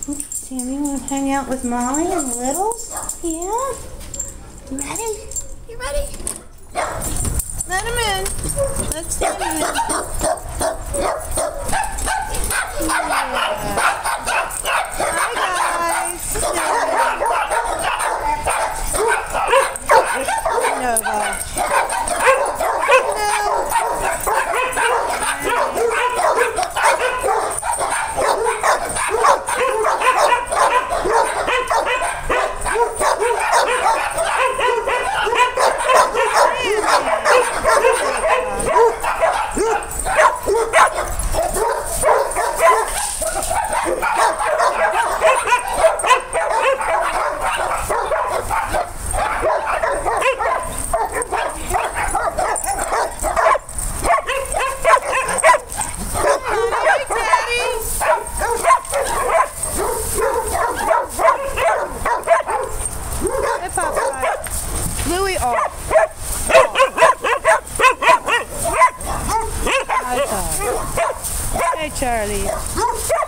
Sammy, you want to hang out with Molly and the Littles? Yeah? You ready? You ready? Let him in. Let's let him in. Louie, oh. Hi, Charlie. Hey, Charlie.